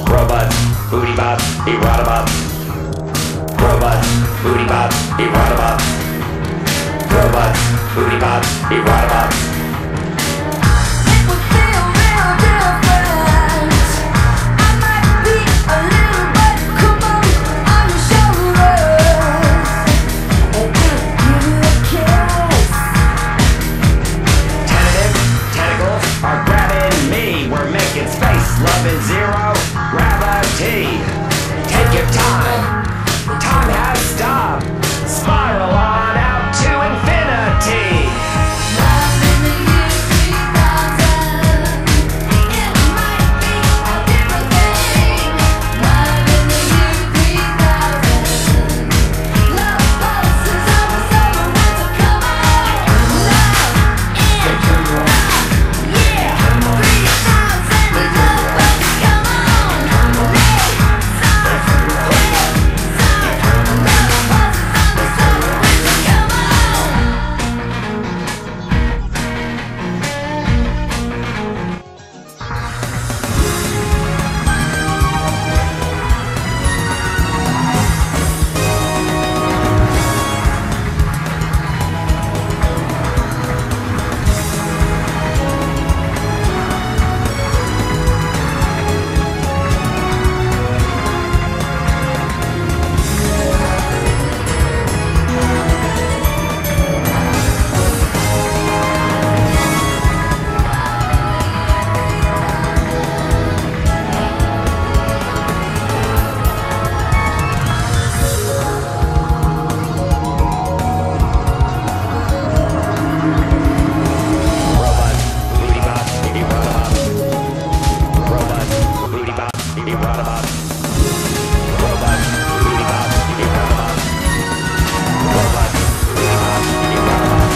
Robots, booty bop, erotta bop. Robots, booty bop, erotta bop. Robots, booty bop, erotta bop. It would feel real different. I might be a little bit cool on your shoulders. And I'll give you a kiss. Tentative tentacles are grabbing me. We're making space, loving zero gravity. Take your time, time has stopped. Spiral on out to infinity. Love in the year 3000. It might be a different thing. Love in the year 3000. Love pulses on the summer winter. Come on, love in yeah 3000. Love pulses, come on, raise some, love pulses on the summer winter. Come on. Robots, booty bop, erotta bop. Robots, booty bop, erotta bop. Robots, booty bop, erotta bop. Robots, booty bop, erotta bop.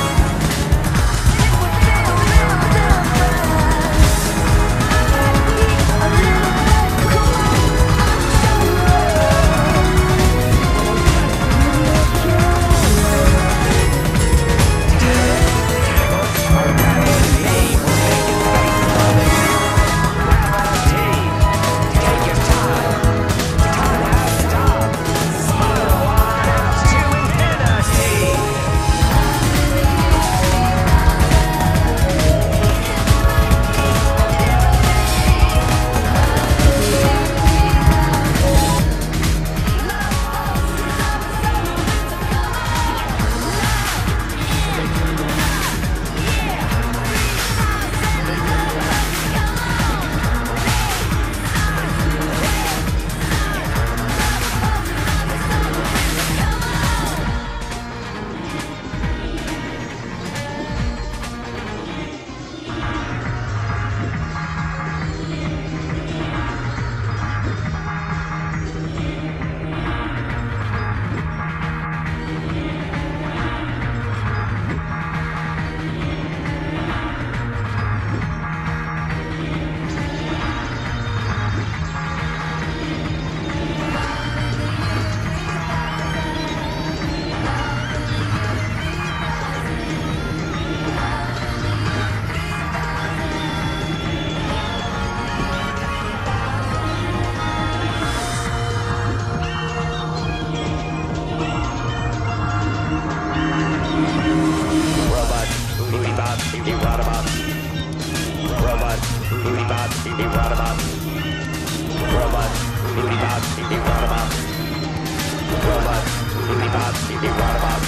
Robots, booty bop, erotta bop. Robots, booty bop, erotta bop. Robots, booty bop, erotta bop. Robots, booty bop, erotta bop.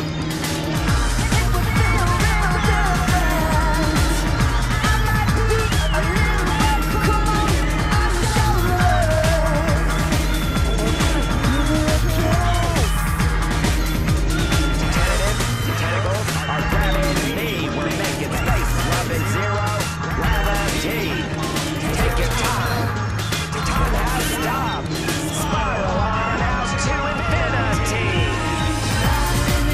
Tentacles are grabbing me. We're making space, loving zero gravity. Take your time, time has stopped. Spiral on out to infinity.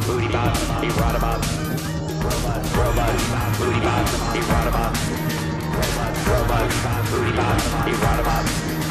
booty bop, erotic bop. Robot, booty bop, erotic bop. Robot, booty bop, erotic bop.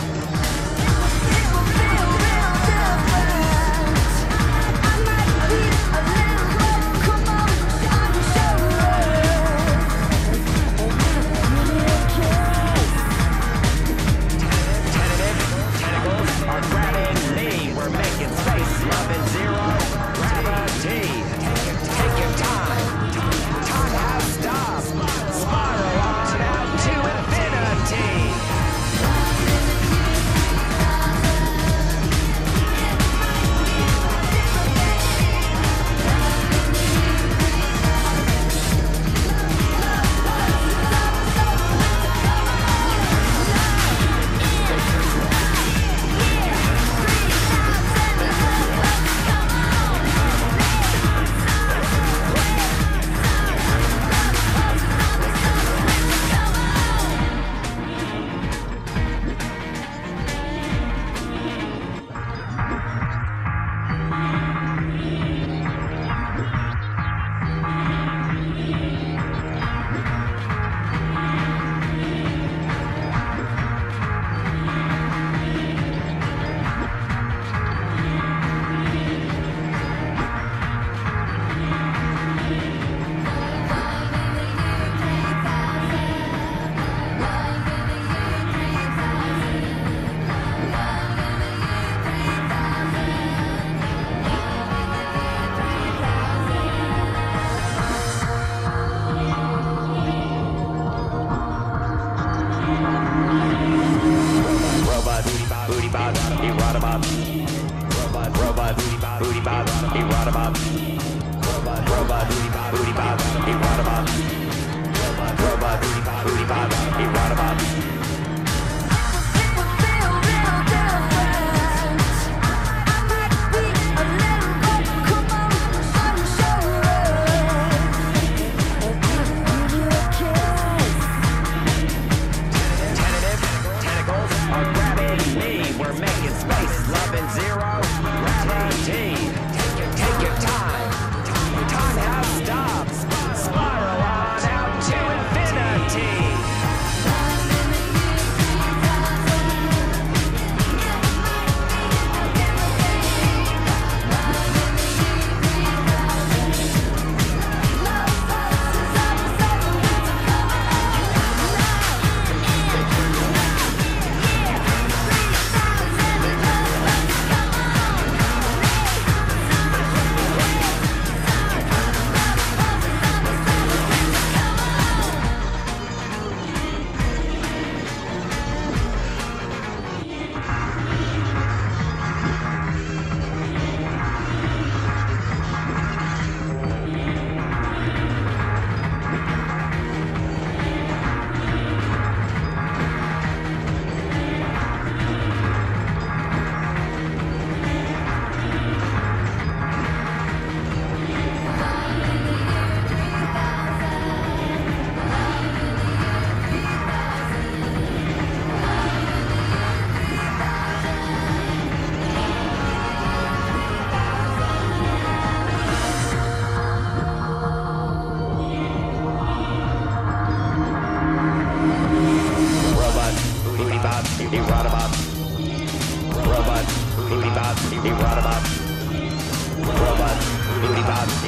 Robot, booty bop, erotic bop. Robot, booty bop, erotic bop. Robot, booty bop, erotic bop. Erotic bop. Robot, booty bop, erotic bop. Robot, booty bop.